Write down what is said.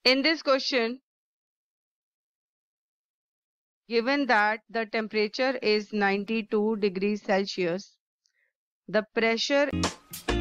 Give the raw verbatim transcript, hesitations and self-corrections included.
In this question, given that the temperature is ninety-two degrees Celsius, the pressure